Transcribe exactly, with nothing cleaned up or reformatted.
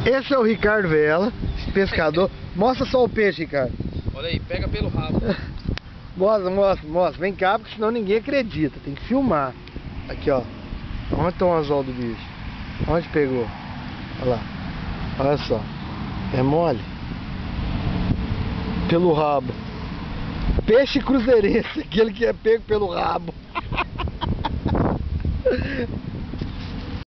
Esse é o Ricardo Vela, pescador. Mostra só o peixe, Ricardo. Olha aí, pega pelo rabo. Mostra, mostra, mostra. Vem cá, porque senão ninguém acredita. Tem que filmar. Aqui, ó. Onde está o anzol do bicho? Onde pegou? Olha lá. Olha só. É mole? Pelo rabo. Peixe cruzeirense, aquele que é pego pelo rabo.